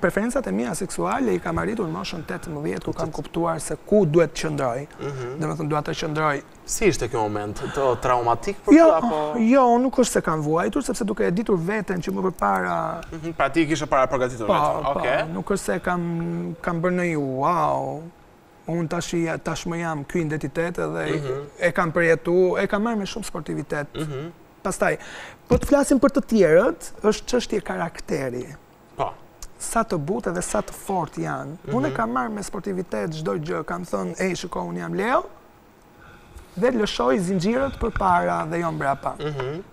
preferencat e mia seksuale I kam arritur në moshën 18 ku kam kuptuar se ku duhet të qëndroj. Domethënë dua të qëndroj. Si ishte ky moment? Traumatik për ty apo? Jo, nuk është se kam vuajtur, sepse duke e ditur veten që më përpara. Pra ti kishe para përgatitur vetëm. Okej. Nuk është se kam bërë një wow. Unë tashmë jam ky identitet edhe e kam përjetu, e kam marrë me shumë sportivitet. Pastaj, po të flasim për të tjerët, është çështje karakteri. Po. Sa të butë dhe sa të fort janë. Unë e kam marrë me sportivitet çdo gjë, kam thënë, ej, shiko, unë jam Leo, dhe lëshoj zinxhirët përpara dhe jo mbrapa.